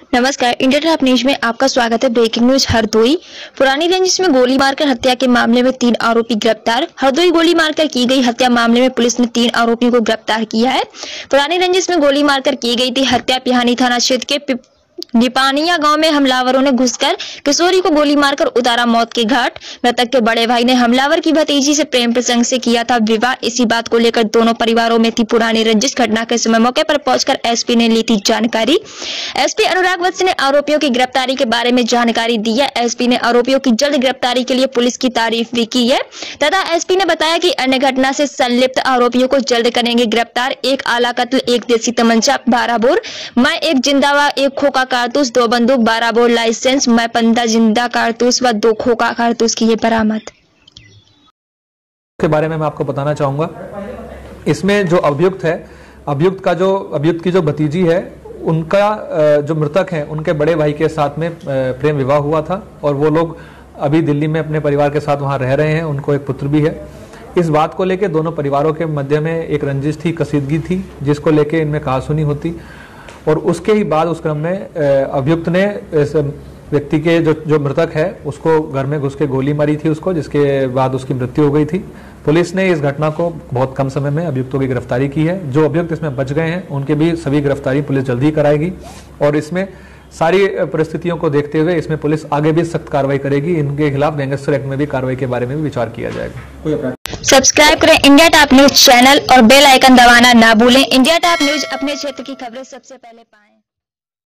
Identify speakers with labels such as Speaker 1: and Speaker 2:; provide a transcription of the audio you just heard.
Speaker 1: नमस्कार, India top news में आपका स्वागत है। Breaking news. हरदोई पुरानी रंजिश में गोली मारकर हत्या के मामले में 3 आरोपी गिरफ्तार। हरदोई गोली मारकर की गई हत्या मामले में पुलिस ने 3 आरोपियों को गिरफ्तार किया है। पुरानी रंजिश में गोली मारकर की गई थी हत्या। पिहानी थाना क्षेत्र के निपानिया गांव में हमलावरों ने घुसकर किशोरी को गोली मारकर उतारा मौत के घाट। मृतक के बड़े भाई ने हमलावर की भतीजी से प्रेम प्रसंग से किया था विवाह। इसी बात को लेकर दोनों परिवारों में थी पुरानी रंजिश। घटना के समय मौके पर पहुंचकर एसपी ने ली थी जानकारी। एसपी अनुराग वत्स ने आरोपियों की गिरफ्तारी के बारे में जानकारी दी है। एसपी ने आरोपियों की जल्द गिरफ्तारी के लिए पुलिस की तारीफ भी की है तथा एसपी ने बताया कि अन्य घटना से संलिप्त आरोपियों को जल्द करेंगे गिरफ्तार। एक आला कत्ल, एक देसी तमंचा 12 बोर, मैं एक जिंदावा, एक खोखा कारतूस, 2 बंदूक, 12 बोर लाइसेंस, मैं 15 जिंदा कारतूस व 2 खोखा कारतूस की बरामद।
Speaker 2: के बारे में मैं आपको बताना चाहूंगा। इसमें जो अभियुक्त है, अभियुक्त की जो भतीजी है, उनका जो मृतक है उनके बड़े भाई के साथ में प्रेम विवाह हुआ था और वो लोग अभी दिल्ली में अपने परिवार के साथ वहां रह रहे हैं। उनको एक पुत्र भी है। इस बात को लेके दोनों परिवारों के मध्य में एक रंजिश थी, कसीदगी थी, जिसको लेके इनमें कहासुनी होती और उसके ही बाद उस क्रम में अभियुक्त ने इस व्यक्ति के जो मृतक है उसको घर में घुस के गोली मारी थी उसको, जिसके बाद उसकी मृत्यु हो गई थी। पुलिस ने इस घटना को बहुत कम समय में अभियुक्तों की गिरफ्तारी की है। जो अभियुक्त इसमें बच गए हैं उनके भी सभी गिरफ्तारी पुलिस जल्द ही कराएगी और इसमें सारी परिस्थितियों को देखते हुए इसमें पुलिस आगे भी सख्त कार्रवाई करेगी। इनके खिलाफ गैंगस्टर एक्ट में भी कार्रवाई के बारे में भी विचार किया जाएगा।
Speaker 1: सब्सक्राइब करें इंडिया टॉप न्यूज चैनल और बेल आइकन दबाना ना भूलें। इंडिया टॉप न्यूज अपने क्षेत्र की खबरें सबसे पहले पाएं।